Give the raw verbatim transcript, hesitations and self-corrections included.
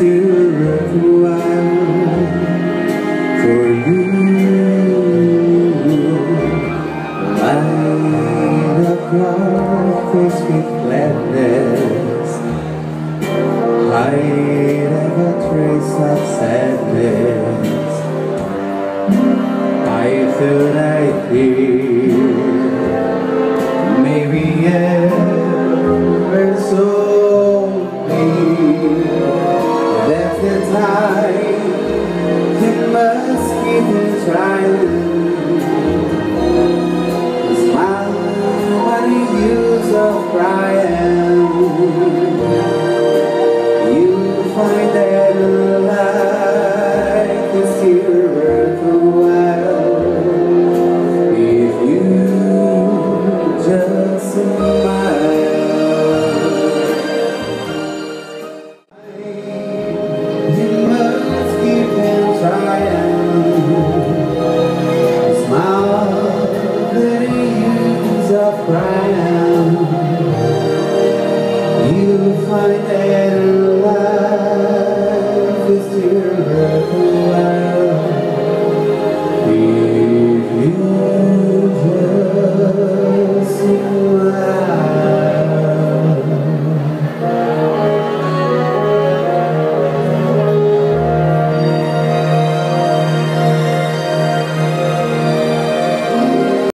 to one for you. Light up your face with gladness, hide every trace of sadness. I thought I did, maybe ever so big. That's the time you must give it a try.